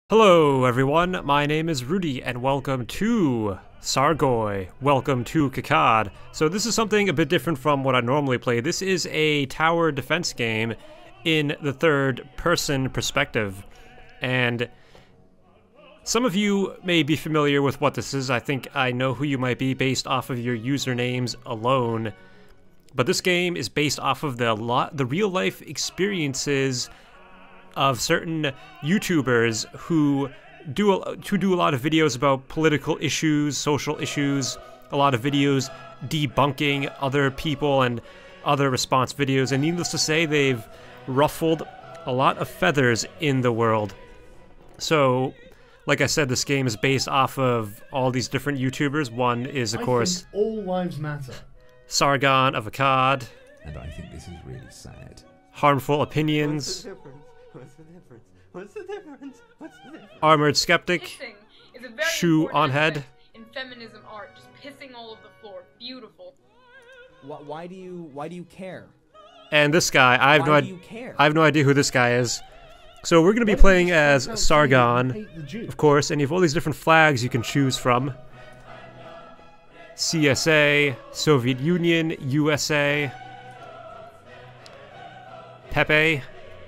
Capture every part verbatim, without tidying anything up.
Hello everyone, my name is Rudy and welcome to Sargoy. Welcome to Cukkad. So this is something a bit different from what I normally play. This is a tower defense game in the third person perspective. And some of you may be familiar with what this is. I think I know who you might be based off of your usernames alone. But this game is based off of the lot the real life experiences of certain YouTubers who do a, who do a lot of videos about political issues, social issues, a lot of videos debunking other people and other response videos, and needless to say, they've ruffled a lot of feathers in the world. So, like I said, this game is based off of all these different YouTubers. One is, of I course, think all lives matter. Sargon of Cukkad. And I think this is really sad. Harmful Opinions. What's the difference? What's the difference? What's the difference? Armored Skeptic. Pissing is a very Shoe important on head. aspect in feminism art, just pissing all over the floor. Beautiful. Why, why do you why do you care? And this guy, I have why no do idea. you care? I have no idea who this guy is. So we're going to be Why don't playing you as just Sargon, hate the Jew? of course, and you have all these different flags you can choose from. C S A, Soviet Union, U S A, Pepe,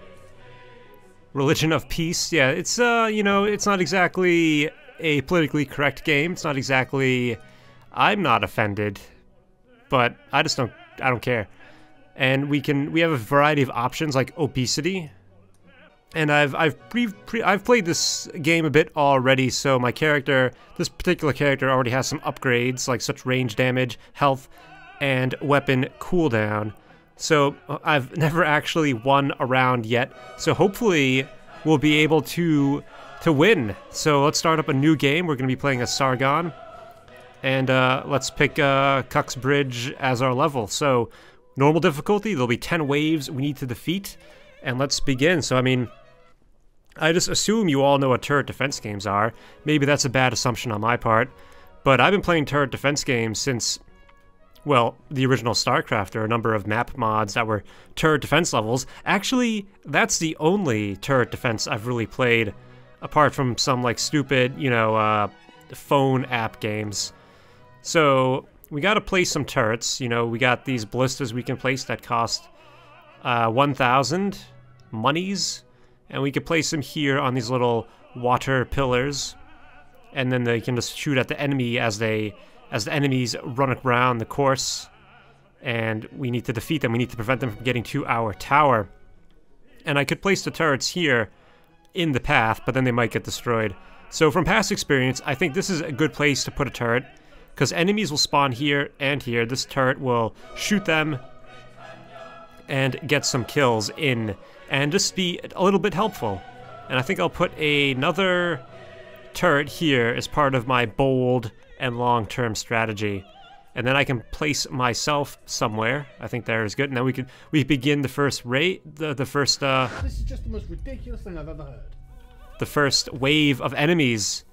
Religion of Peace. Yeah, it's, uh, you know, it's not exactly a politically correct game. It's not exactly... I'm not offended, but I just don't, I don't care. And we can, we have a variety of options like obesity. And I've, I've pre, pre, I've played this game a bit already, so my character, this particular character already has some upgrades, like such range damage, health, and weapon cooldown. So I've never actually won a round yet, so hopefully we'll be able to to win. So let's start up a new game. We're going to be playing as Sargon, and uh, let's pick uh, Cuck's Bridge as our level. So normal difficulty, there'll be ten waves we need to defeat, and let's begin. So I mean, I just assume you all know what turret defense games are. Maybe that's a bad assumption on my part, but I've been playing turret defense games since, well, the original StarCraft. There are a number of map mods that were turret defense levels. Actually, that's the only turret defense I've really played, apart from some, like, stupid, you know, uh, phone app games. So, we gotta place some turrets. You know, we got these ballistas we can place that cost uh, one thousand monies, and we can place them here on these little water pillars, and then they can just shoot at the enemy as they... as the enemies run around the course, and we need to defeat them. We need to prevent them from getting to our tower. And I could place the turrets here in the path, but then they might get destroyed. So from past experience, I think this is a good place to put a turret, because enemies will spawn here and here. This turret will shoot them and get some kills in, and just be a little bit helpful. And I think I'll put another turret here as part of my bold and long-term strategy, and then I can place myself somewhere. I think there is good, and then we could we begin the first rate, the the first uh, This is just the most ridiculous thing I've ever heard. the first wave of enemies.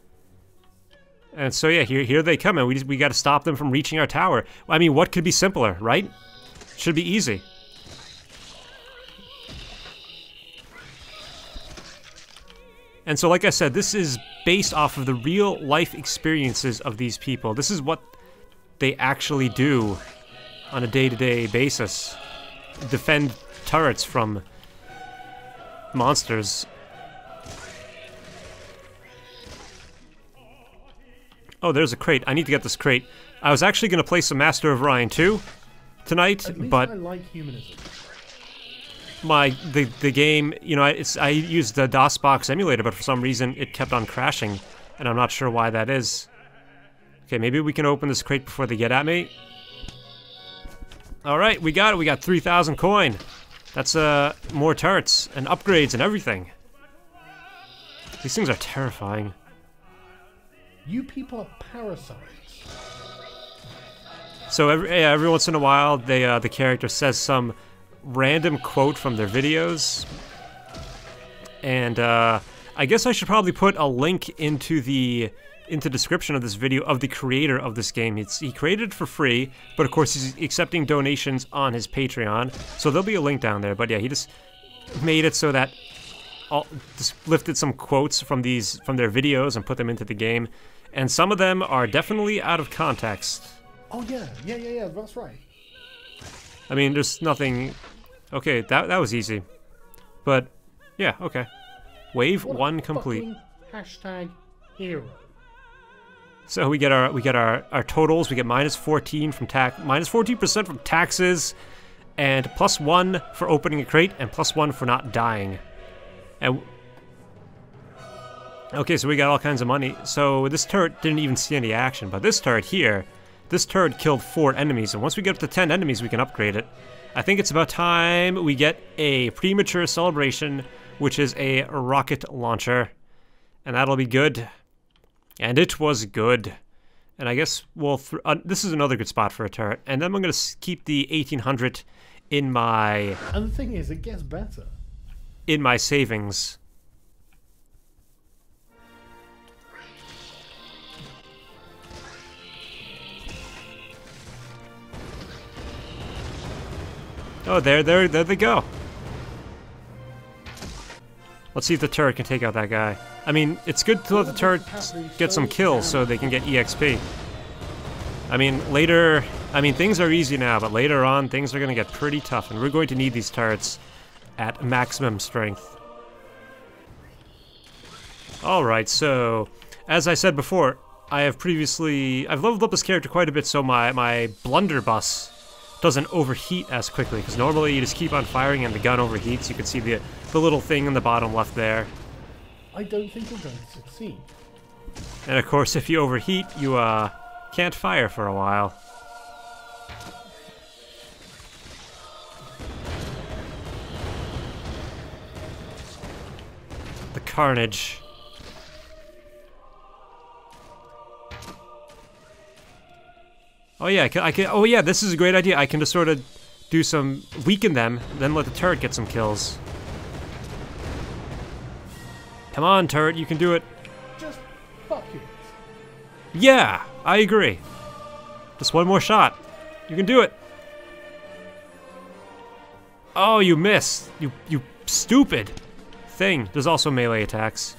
And so yeah, here here they come, and we just, we got to stop them from reaching our tower. I mean, what could be simpler, right? Should be easy. And so, like I said, this is based off of the real life experiences of these people. This is what they actually do on a day-to-day basis. Defend turrets from monsters. Oh, there's a crate. I need to get this crate. I was actually going to play some Master of Orion two tonight, At least but... I like humanism. My the the game, you know, it's I used the DOSBox emulator, but for some reason it kept on crashing, and I'm not sure why that is. Okay, maybe we can open this crate before they get at me. All right, we got it. We got three thousand coin. That's uh more turrets and upgrades and everything. These things are terrifying. You people are parasites. So every yeah, every once in a while, they uh, the character says some random quote from their videos, and uh, I guess I should probably put a link into the into description of this video of the creator of this game. It's he created it for free, but of course he's accepting donations on his Patreon, so there'll be a link down there. But yeah, he just made it so that all, just lifted some quotes from these from their videos and put them into the game, and some of them are definitely out of context. Oh yeah, yeah, yeah, yeah. That's right. I mean, there's nothing. Okay, that that was easy, but yeah, okay. Wave What a one complete. fucking Hashtag hero. So we get our we get our our totals. We get minus fourteen from tax, minus fourteen percent from taxes, and plus one for opening a crate, and plus one for not dying. And okay, so we got all kinds of money. So this turret didn't even see any action, but this turret here, this turret killed four enemies, and once we get up to ten enemies, we can upgrade it. I think it's about time we get a premature celebration, which is a rocket launcher, and that'll be good. And it was good. And I guess we'll... Th uh, this is another good spot for a turret. And then I'm going to keep the eighteen hundred in my... And the thing is, it gets better. In my savings. Oh, there, there, there they go. Let's see if the turret can take out that guy. I mean, it's good to let the turret get some kills so they can get E X P. I mean, later... I mean, things are easy now, but later on, things are going to get pretty tough, and we're going to need these turrets at maximum strength. Alright, so... As I said before, I have previously... I've leveled up this character quite a bit so my, my blunderbuss doesn't overheat as quickly, because normally you just keep on firing and the gun overheats. You can see the, the little thing in the bottom left there. I don't think you're going to succeed. And of course, if you overheat, you uh, can't fire for a while. The carnage. Oh yeah, I can, I can. Oh yeah, this is a great idea. I can just sort of do some weaken them, then let the turret get some kills. Come on, turret, you can do it. Just fuck it. Yeah, I agree. Just one more shot. You can do it. Oh, you missed. You you stupid thing. There's also melee attacks.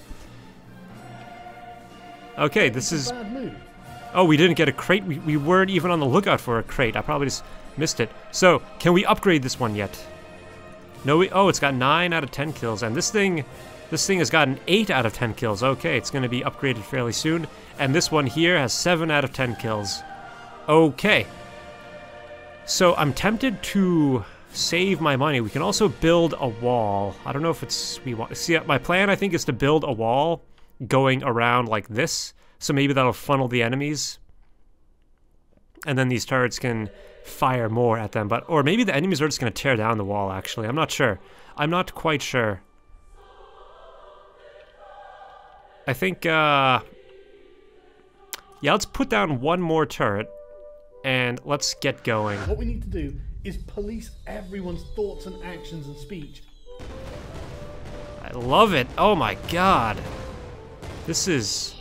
Okay, this is... Bad move. Oh, we didn't get a crate. We, we weren't even on the lookout for a crate. I probably just missed it. So, can we upgrade this one yet? No, we... Oh, it's got nine out of ten kills. And this thing... This thing has gotten eight out of ten kills. Okay, it's going to be upgraded fairly soon. And this one here has seven out of ten kills. Okay. So, I'm tempted to save my money. We can also build a wall. I don't know if it's... we want. See, my plan, I think, is to build a wall going around like this. So maybe that'll funnel the enemies. And then these turrets can fire more at them. But or maybe the enemies are just going to tear down the wall, actually. I'm not sure. I'm not quite sure. I think, uh... yeah, let's put down one more turret. And let's get going. What we need to do is police everyone's thoughts and actions and speech. I love it. Oh my god. This is...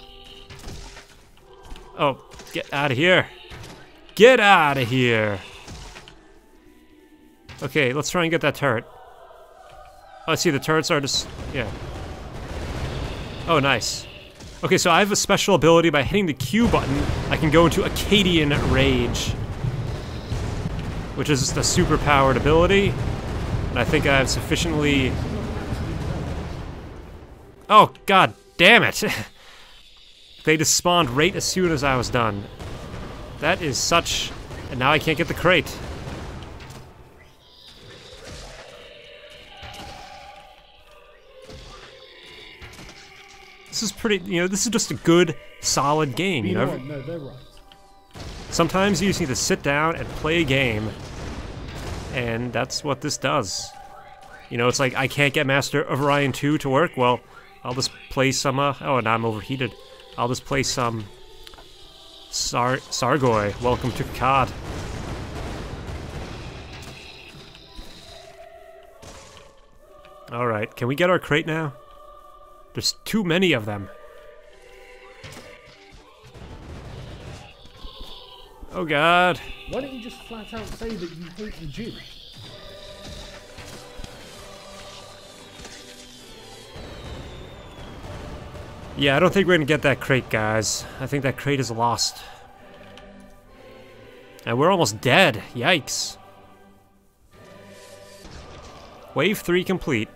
Oh, get out of here. Get out of here. Okay, let's try and get that turret. Oh, I see, the turrets are just... yeah. Oh, nice. Okay, so I have a special ability. By hitting the Q button, I can go into Akkadian Rage, which is just a super-powered ability. And I think I have sufficiently... Oh, god damn it. They just spawned right as soon as I was done. That is such... And now I can't get the crate. This is pretty... You know, this is just a good, solid game, you, You know? know what? No, they're right. Sometimes you just need to sit down and play a game. And that's what this does. You know, it's like, I can't get Master of Orion two to work. Well, I'll just play some... Uh, oh, and I'm overheated. I'll just play some Sar Sargoy. Welcome to Cukkad. Alright, can we get our crate now? There's too many of them. Oh god. Why don't you just flat out say that you hate the Jews? Yeah, I don't think we're gonna get that crate, guys. I think that crate is lost. And we're almost dead. Yikes. Wave three complete.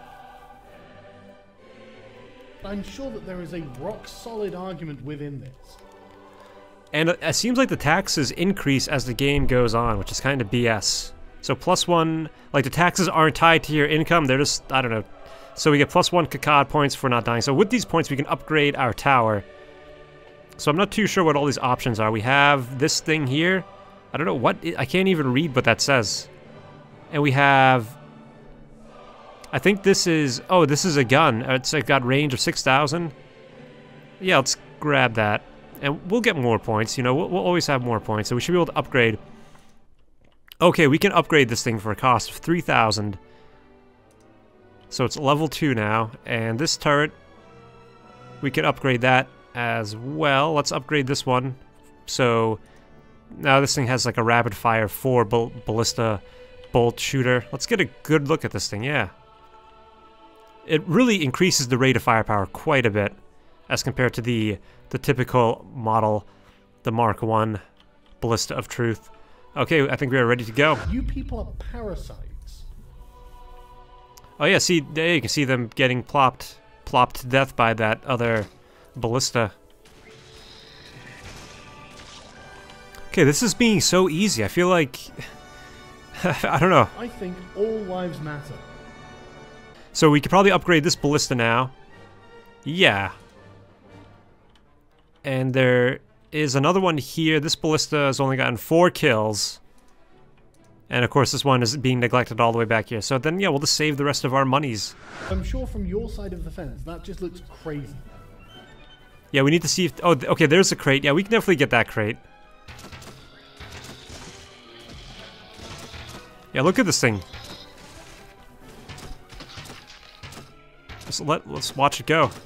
I'm sure that there is a rock-solid argument within this. And it seems like the taxes increase as the game goes on, which is kind of B S. So plus one, like the taxes aren't tied to your income, they're just, I don't know. So we get plus one Cukkad points for not dying. So with these points we can upgrade our tower. So I'm not too sure what all these options are. We have this thing here. I don't know what, it, I can't even read what that says. And we have, I think this is, oh, this is a gun. It's got range of six thousand. Yeah, let's grab that. And we'll get more points, you know, we'll, we'll always have more points, so we should be able to upgrade. Okay, we can upgrade this thing for a cost of three thousand. So it's level two now, and this turret, we can upgrade that as well. Let's upgrade this one. So now this thing has like a rapid fire four ball ballista bolt shooter. Let's get a good look at this thing, yeah. It really increases the rate of firepower quite a bit as compared to the the typical model, the Mark one Ballista of Truth. Okay, I think we are ready to go. You people are parasites. Oh yeah, see, there you can see them getting plopped, plopped to death by that other ballista. Okay, this is being so easy. I feel like, I don't know. I think all lives matter. So we could probably upgrade this ballista now. Yeah. And there is another one here. This ballista has only gotten four kills. And of course this one is being neglected all the way back here. So then, yeah, we'll just save the rest of our monies. I'm sure from your side of the fence, that just looks crazy. Yeah, we need to see if... Oh, okay, there's a crate. Yeah, we can definitely get that crate. Yeah, look at this thing. Let's, let, let's watch it go.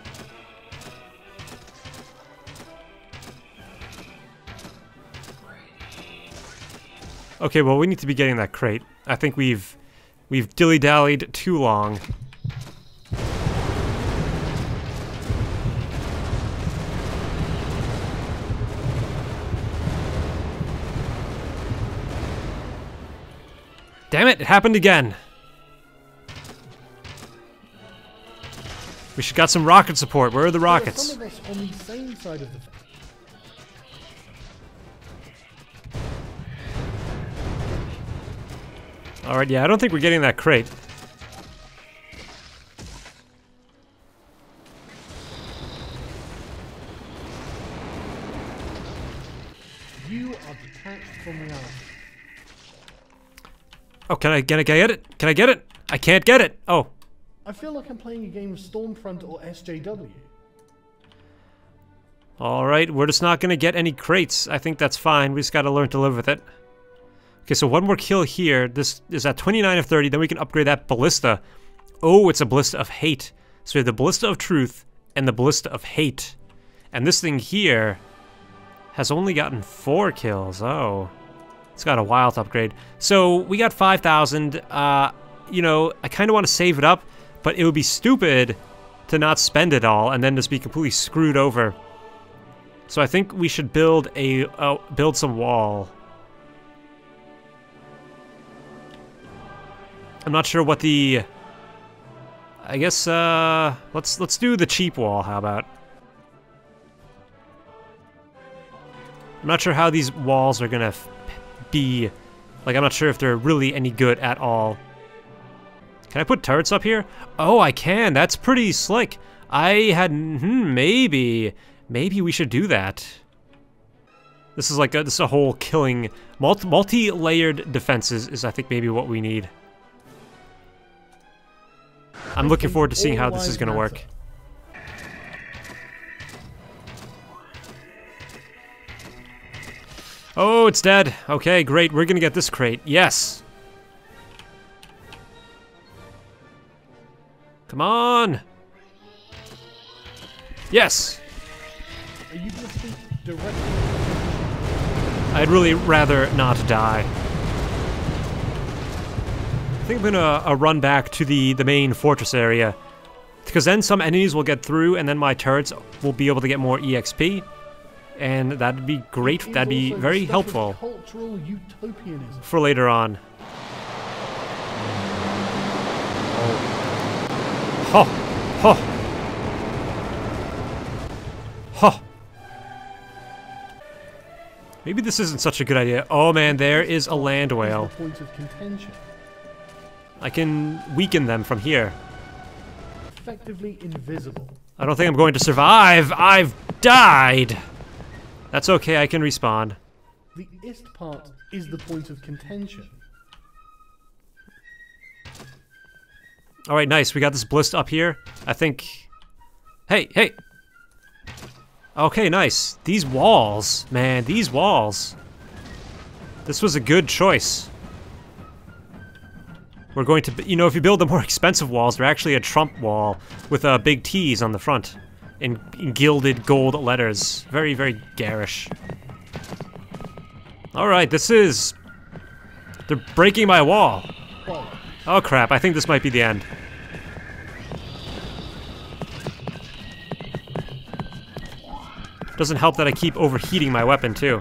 Okay, well, we need to be getting that crate. I think we've we've dilly-dallied too long. Damn it, it happened again. We should got some rocket support. Where are the rockets? There are some of us on the same side of the fence. Alright, yeah, I don't think we're getting that crate. You are detached from reality. Oh, can I, can I get it? Can I get it? I can't get it. Oh. I feel like I'm playing a game of Stormfront or S J W. Alright, we're just not gonna get any crates. I think that's fine. We just gotta learn to live with it. Okay, so one more kill here. This is at twenty-nine of thirty. Then we can upgrade that ballista. Oh, it's a ballista of hate. So we have the ballista of truth and the ballista of hate. And this thing here has only gotten four kills. Oh. It's got a wild upgrade. So we got five thousand. Uh, you know, I kind of want to save it up, but it would be stupid to not spend it all and then just be completely screwed over. So I think we should build a uh, build some wall. I'm not sure what the... I guess, uh... Let's, let's do the cheap wall, how about? I'm not sure how these walls are gonna f be... Like, I'm not sure if they're really any good at all. Can I put turrets up here? Oh, I can! That's pretty slick! I had... Hmm, maybe... Maybe we should do that. This is like a, this is a whole killing... Multi- multi-layered defenses is, I think, maybe what we need. I'm looking forward to seeing how this is going to work. Oh, it's dead. Okay, great. We're going to get this crate. Yes. Come on. Yes. Are you going to speak directly? I'd really rather not die. I think I'm gonna uh, run back to the, the main fortress area Because then some enemies will get through, and then my turrets will be able to get more E X P. And that'd be great. That'd be very helpful cultural utopianism. for later on. Ho! Ho! Ho! Maybe this isn't such a good idea. Oh man, there is a land whale. Point of contention. I can weaken them from here. Effectively invisible. I don't think I'm going to survive. I've died. That's okay, I can respawn. The ist part is the point of contention. Alright, nice. We got this blist up here. I think... Hey, hey! Okay, nice. These walls, man, these walls. This was a good choice. We're going to... You know, if you build the more expensive walls, they're actually a Trump wall with uh, big T's on the front. In, in gilded gold letters. Very, very garish. Alright, this is... They're breaking my wall. Oh crap, I think this might be the end. Doesn't help that I keep overheating my weapon too.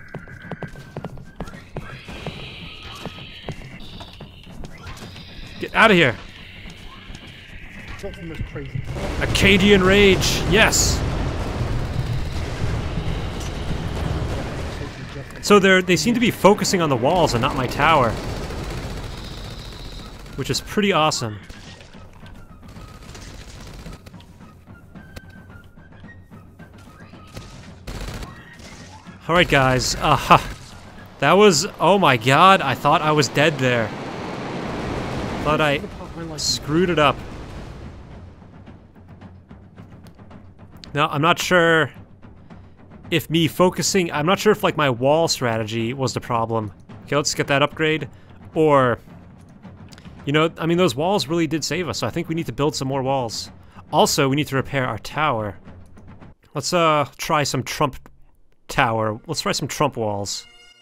Get out of here! What's the most crazy? Akkadian Rage, yes! So they're, they seem to be focusing on the walls and not my tower. Which is pretty awesome. Alright guys, uh, that was, oh my god, I thought I was dead there. Thought I screwed it up. Now, I'm not sure if me focusing, I'm not sure if like my wall strategy was the problem. Okay, let's get that upgrade. Or, you know, I mean, those walls really did save us, so I think we need to build some more walls. Also, we need to repair our tower. Let's uh try some Trump tower. Let's try some Trump walls.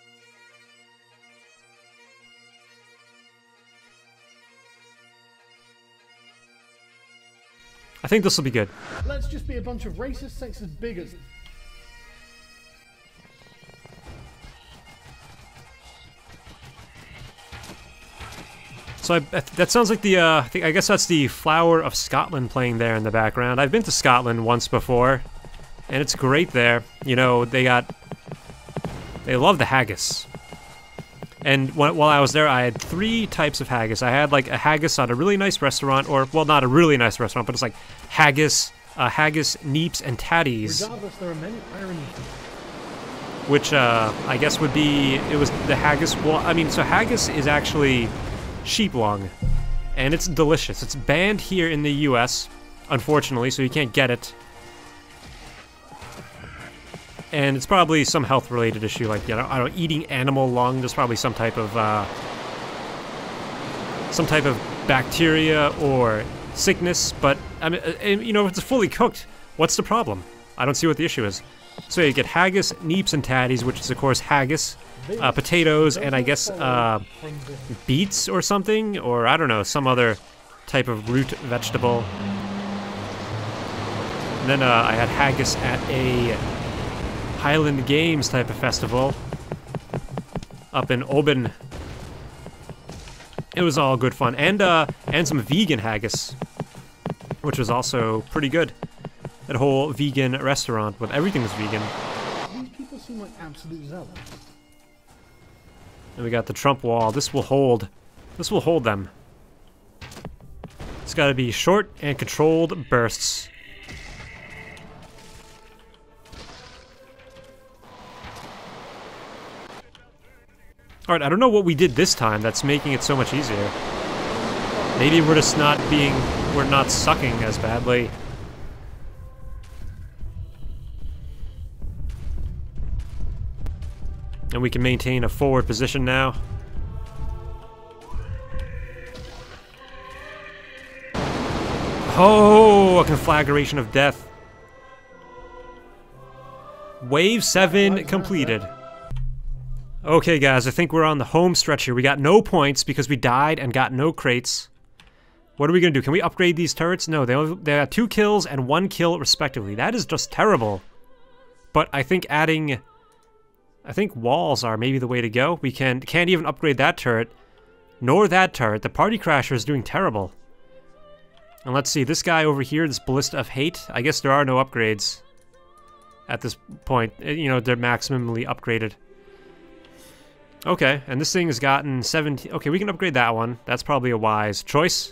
I think this will be good. Let's just be a bunch of racist, sexist bigots. So I, that sounds like the, uh, I, think, I guess that's the Flower of Scotland playing there in the background. I've been to Scotland once before, and it's great there. You know, they got, they love the haggis. And wh while I was there, I had three types of haggis. I had like a haggis at a really nice restaurant, or, well, not a really nice restaurant, but it's like haggis, uh, haggis, neeps, and tatties. Regardless, there are many ironies. Which, uh, I guess would be, it was the haggis, well, I mean, so haggis is actually sheep lung, and it's delicious. It's banned here in the U S, unfortunately, so you can't get it. And it's probably some health-related issue, like, you know, I don't know, eating animal lung. There's probably some type of, uh, some type of bacteria or sickness, but, I mean, uh, you know, if it's fully cooked, what's the problem? I don't see what the issue is. So you get haggis, neeps, and tatties, which is, of course, haggis, uh, potatoes, and I guess, uh, beets or something, or I don't know, some other type of root vegetable. And then, uh, I had haggis at a Highland Games type of festival up in Oban. It was all good fun, and uh, and some vegan haggis, which was also pretty good. That whole vegan restaurant, but everything was vegan. These people seem like absolute zealots. And we got the Trump wall. This will hold. This will hold them. It's got to be short and controlled bursts. Alright, I don't know what we did this time that's making it so much easier. Maybe we're just not being... we're not sucking as badly. And we can maintain a forward position now. Oh, a conflagration of death. Wave seven completed. Okay, guys, I think we're on the home stretch here. We got no points because we died and got no crates. What are we gonna do? Can we upgrade these turrets? No, they only, they got two kills and one kill respectively. That is just terrible. But I think adding, I think walls are maybe the way to go. We can can't even upgrade that turret, nor that turret. The party crasher is doing terrible. And let's see, this guy over here, this ballista of hate. I guess there are no upgrades at this point. You know, they're maximally upgraded. Okay, and this thing has gotten seventeen. Okay, we can upgrade that one. That's probably a wise choice.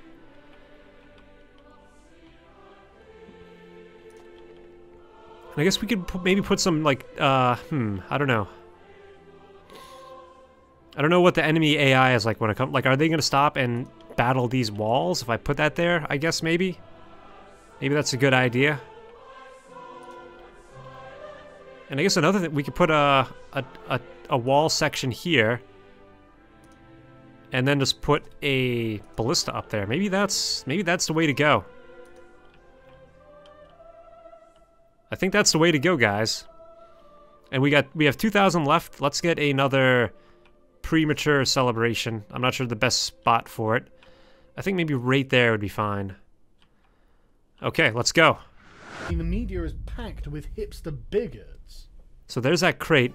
I guess we could p maybe put some, like, uh, hmm, I don't know. I don't know what the enemy A I is like when it comes, like, are they going to stop and battle these walls if I put that there? I guess maybe. Maybe that's a good idea. And I guess another thing, we could put a, a, a, a wall section here. And then just put a ballista up there. Maybe that's, maybe that's the way to go. I think that's the way to go, guys. And we got we have two thousand left. Let's get another premature celebration. I'm not sure the best spot for it. I think maybe right there would be fine. Okay, let's go. The media is packed with hipster bigots. So there's that crate.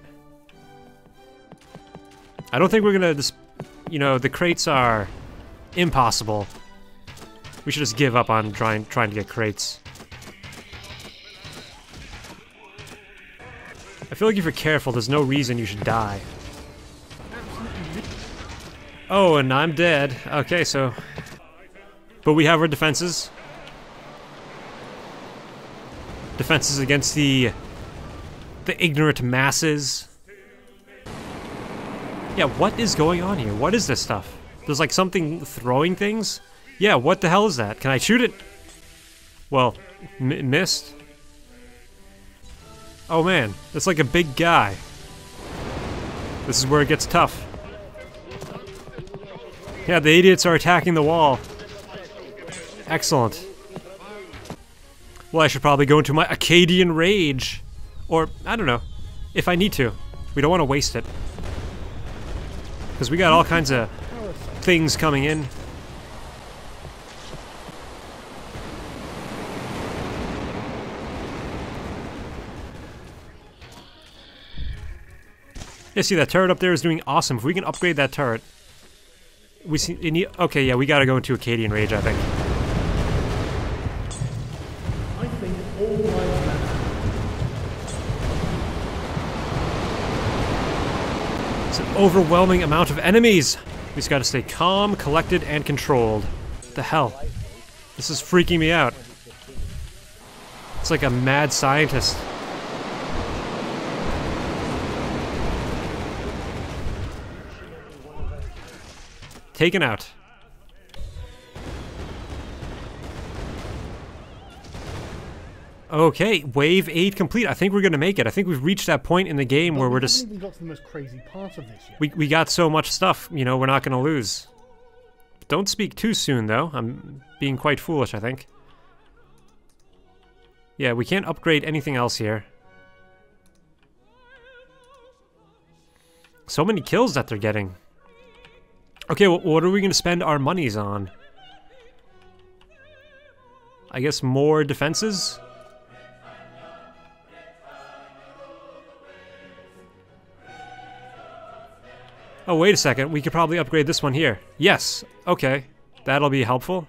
I don't think we're gonna just, you know, the crates are impossible. We should just give up on trying trying to get crates. I feel like if you're careful, there's no reason you should die. Oh, and I'm dead. Okay, so... But we have our defenses. Defenses against the... the ignorant masses. Yeah, what is going on here? What is this stuff? There's like something throwing things? Yeah, what the hell is that? Can I shoot it? Well, m missed. Oh man, that's like a big guy. This is where it gets tough. Yeah, the idiots are attacking the wall. Excellent. Well, I should probably go into my Akkadian rage. Or, I don't know, if I need to. We don't want to waste it. Because we got all kinds of things coming in. Yeah, see that turret up there is doing awesome. If we can upgrade that turret, we see. You need, okay, yeah, we gotta go into Akkadian rage, I think. I think all lives matter. It's an overwhelming amount of enemies. We just gotta stay calm, collected, and controlled. What the hell? This is freaking me out. It's like a mad scientist. Taken out. Okay, wave eight complete. I think we're gonna make it. I think we've reached that point in the game But where we we're haven't just even got to the most crazy part of this yet. we we got so much stuff. You know, we're not gonna lose. Don't speak too soon, though. I'm being quite foolish, I think. Yeah, we can't upgrade anything else here. So many kills that they're getting. Okay, well, what are we going to spend our monies on? I guess more defenses? Oh, wait a second. We could probably upgrade this one here. Yes. Okay. That'll be helpful.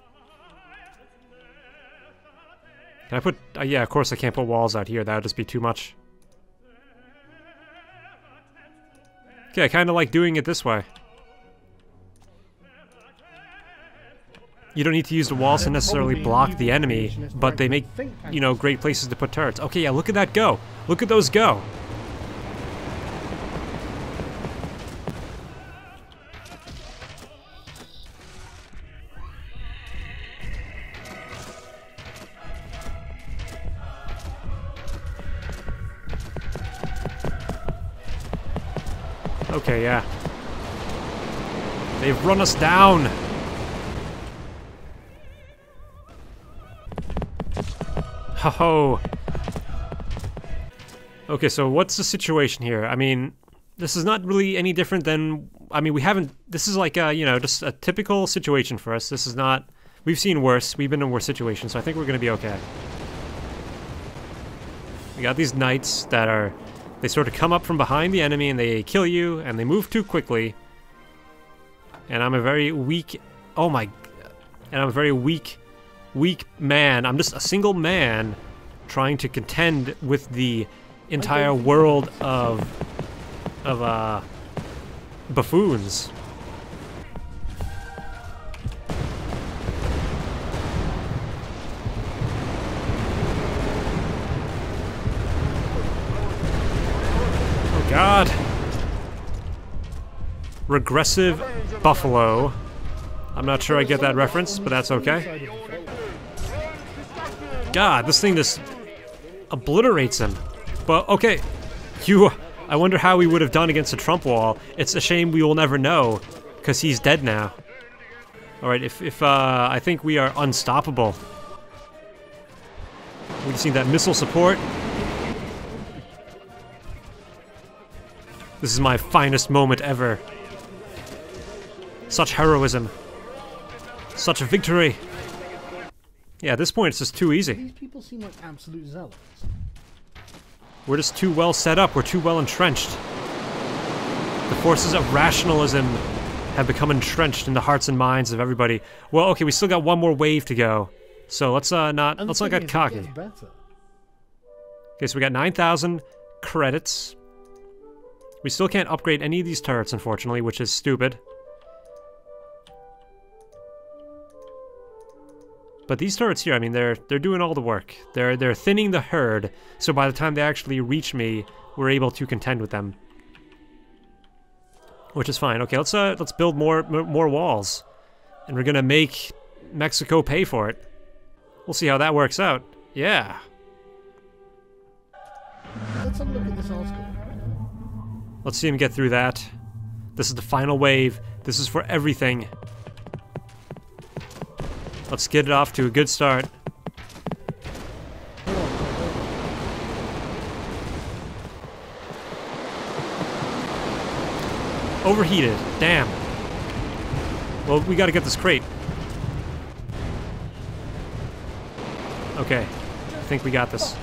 Can I put... Uh, yeah, of course I can't put walls out here. That would just be too much. Okay, I kind of like doing it this way. You don't need to use the walls to necessarily block the enemy, but they make, you know, great places to put turrets. Okay, yeah, look at that go. Look at those go. Okay, yeah. They've run us down. Ho-ho. Okay, so what's the situation here? I mean, this is not really any different than I mean, we haven't, this is like, uh, you know, just a typical situation for us. This is not, we've seen worse. We've been in worse situations, so I think we're going to be okay. We got these knights that are, they sort of come up from behind the enemy and they kill you, and they move too quickly. And I'm a very weak, oh my, and I'm a very weak, weak man. I'm just a single man trying to contend with the entire world of, of, uh, buffoons. Oh God. Regressive buffalo. I'm not sure I get that reference, but that's okay. God, this thing just obliterates him. But okay, you, I wonder how we would have done against a Trump wall. It's a shame we will never know, because he's dead now. Alright, if, if uh, I think we are unstoppable. We just need that missile support. This is my finest moment ever. Such heroism. Such a victory. Yeah, at this point it's just too easy. These people seem like absolute zealots. We're just too well set up. We're too well entrenched. The forces of rationalism have become entrenched in the hearts and minds of everybody. Well, okay, we still got one more wave to go. So let's uh not And let's the not thing get is, it cocky. gets better. Okay, so we got nine thousand credits. We still can't upgrade any of these turrets, unfortunately, which is stupid. But these turrets here, I mean, they're they're doing all the work. They're they're thinning the herd, so by the time they actually reach me, we're able to contend with them, which is fine. Okay, let's uh let's build more more walls, and we're gonna make Mexico pay for it. We'll see how that works out. Yeah. Let's have a look at this article. Let's see him get through that. This is the final wave. This is for everything. Let's get it off to a good start. Overheated. Damn. Well, we gotta get this crate. Okay. I think we got this.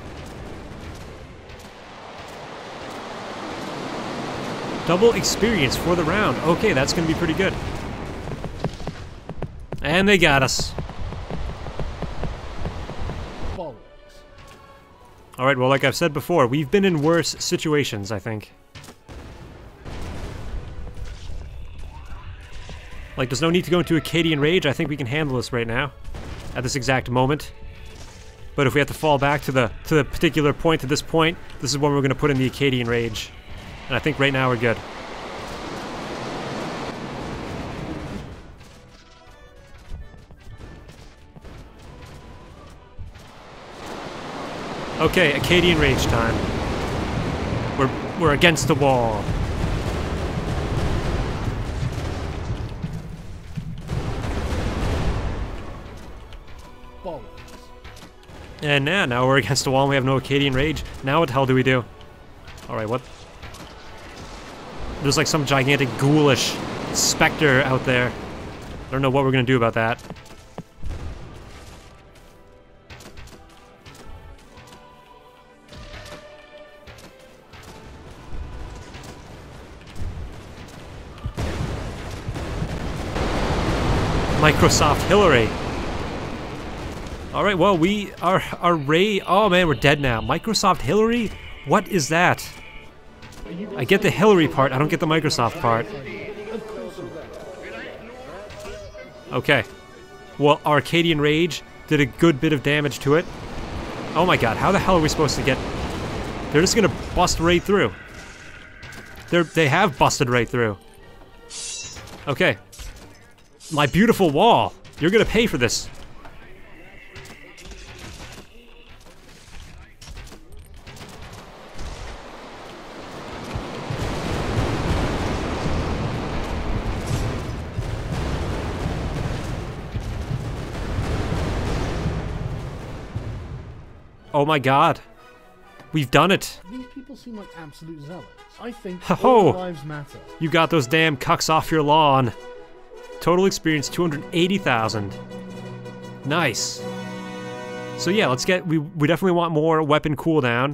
Double experience for the round. Okay, that's gonna be pretty good. And they got us. Bollocks. Alright, well, like I've said before, we've been in worse situations, I think. Like, there's no need to go into Akkadian Rage. I think we can handle this right now, at this exact moment. But if we have to fall back to the to the particular point, to this point, this is when we're going to put in the Akkadian Rage. And I think right now we're good. Okay, Akkadian Rage time. We're we're against the wall. Bollocks. And now, now we're against the wall and we have no Akkadian Rage. Now what the hell do we do? Alright, what? There's like some gigantic ghoulish specter out there. I don't know what we're gonna do about that. Microsoft Hillary. Alright, well, we are our Ray. Oh man, we're dead now. Microsoft Hillary? What is that? I get the Hillary part, I don't get the Microsoft part. Okay. Well, our Akkadian Rage did a good bit of damage to it. Oh my god, how the hell are we supposed to get... They're just gonna bust right through. They're, they have busted right through. Okay. My beautiful wall. You're gonna pay for this. Oh my god. We've done it. These people seem like absolute zealots. I think Ho-ho. all lives matter. You got those damn cucks off your lawn. Total experience two hundred eighty thousand. Nice. So yeah, let's get, we, we definitely want more weapon cooldown.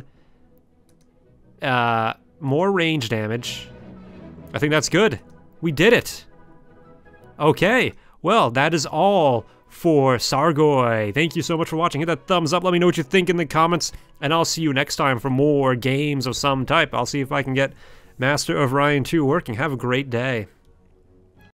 Uh, more range damage. I think that's good. We did it. Okay, well, that is all for Sargoy. Thank you so much for watching. Hit that thumbs up. Let me know what you think in the comments. And I'll see you next time for more games of some type. I'll see if I can get Master of Ryan two working. Have a great day.